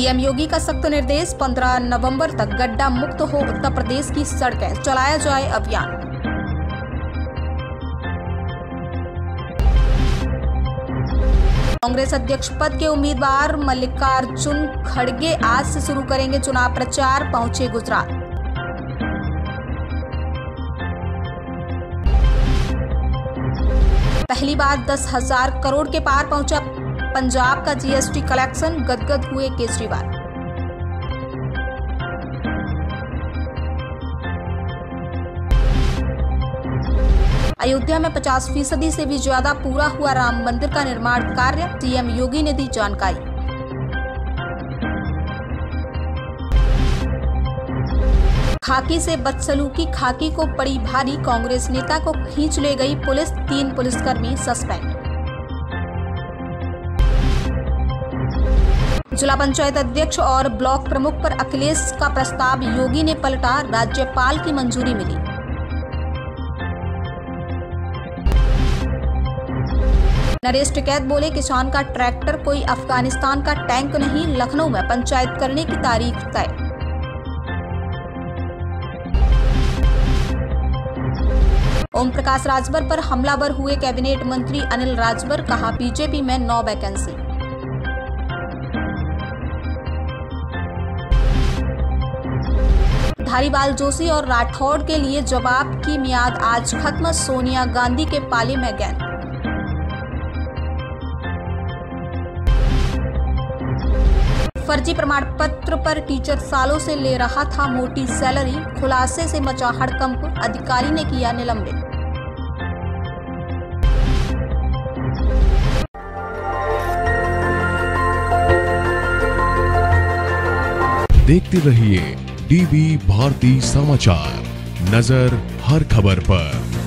CM योगी का सख्त निर्देश, 15 नवंबर तक गड्ढा मुक्त हो उत्तर प्रदेश की सड़कें, चलाया जाए अभियान। कांग्रेस अध्यक्ष पद के उम्मीदवार मल्लिकार्जुन खड़गे आज से शुरू करेंगे चुनाव प्रचार, पहुंचे गुजरात। पहली बार 10,000 करोड़ के पार पहुंचा पंजाब का जीएसटी कलेक्शन, गदगद हुए केजरीवाल। अयोध्या में 50% से भी ज्यादा पूरा हुआ राम मंदिर का निर्माण कार्य, सीएम योगी ने दी जानकारी। खाकी से बदसलूकी, खाकी को पड़ी भारी, कांग्रेस नेता को खींच ले गई पुलिस, 3 पुलिसकर्मी सस्पेंड। जिला पंचायत अध्यक्ष और ब्लॉक प्रमुख पर अखिलेश का प्रस्ताव योगी ने पलटा, राज्यपाल की मंजूरी मिली। नरेश टिकैत बोले, किसान का ट्रैक्टर कोई अफगानिस्तान का टैंक नहीं, लखनऊ में पंचायत करने की तारीख तय। ओम प्रकाश राजभर पर हमलावर हुए कैबिनेट मंत्री अनिल राजभर, कहा बीजेपी में 9 वैकेंसी। धारीवाल, जोशी और राठौड़ के लिए जवाब की मियाद आज खत्म, सोनिया गांधी के पाले में गेंद। फर्जी प्रमाण पत्र पर टीचर सालों से ले रहा था मोटी सैलरी, खुलासे से मचा हड़कंप, अधिकारी ने किया निलंबित। देखते रहिए डीवी भारती समाचार, नजर हर खबर पर।